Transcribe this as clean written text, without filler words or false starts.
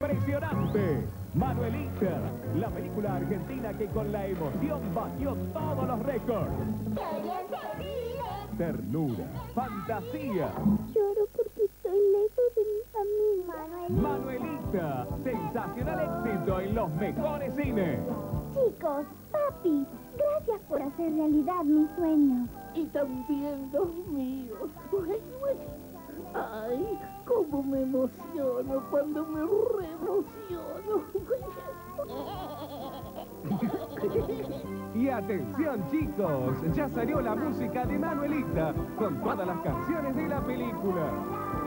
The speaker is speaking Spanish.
impresionante. Manuelita, la película argentina que con la emoción batió todos los récords. Ternura, fantasía. Lloro porque estoy lejos de mi familia. Manuelita, sensacional éxito en los mejores cines. Chicos, papi, gracias por hacer realidad mi sueño. Y también los míos. Ay, cómo me emociono cuando me reemociono. Y atención chicos, ya salió la música de Manuelita con todas las canciones de la película.